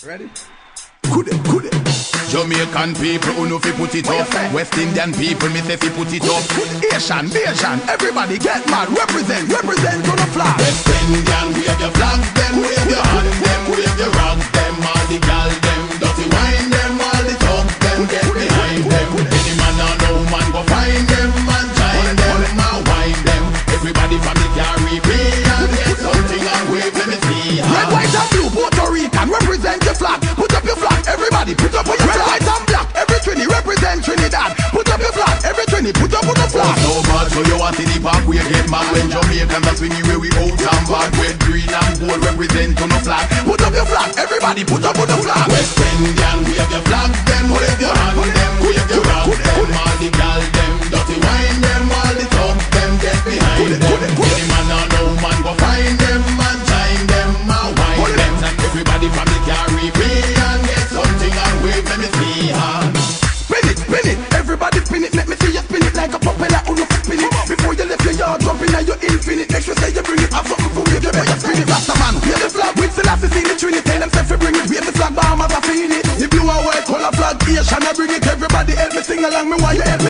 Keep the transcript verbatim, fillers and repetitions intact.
Ready? Could it, could it? Jamaican people who know fi put it up. West Indian people me say fi put it up. Asian, Asian, everybody get mad. Represent, represent on the flag. West Indian, wave your flags, them wave your hand, them wave your rags, them all the gal, them dirty wine, them all the thugs, them get behind them. Any man or no man go find them and join them, and wine them. Everybody from the Caribbean get something and wave, let me see. Red, white and blue, Puerto Rican, represent your flag. Put up your flag, everybody put up your flag. Red, white and black, every Trini represent Trinidad. Put up your flag, every Trini put up on the flag. So bad, so you want in the park we get mad. When Jamaican that's when you where we out and bad. Red, green and gold represent on the flag. Put up your flag, everybody put up on the flag. West Indian, wave your flag, them wave your hand, them wave your rag, them all the gal, them dirty wine, them all the thugs, them get behind them. Any man or no man go find them and join them and wine them. And everybody from the Caribbean get something and wave, let me see hand. Spin it, spin it, everybody spin it. Let me see you spin it like a propeller on the spin it. Before you left your yard, jumping at your infinite. Make sure say you bring it, have something for you. You better spin it, Rasta man. Wave the flag with Selassie, see the Trinity. Tell them say bring it, wave the flag, Bahamas, I feel it. The blue and white color flag, Asian, I bring it. Everybody help me sing along, me while you help me.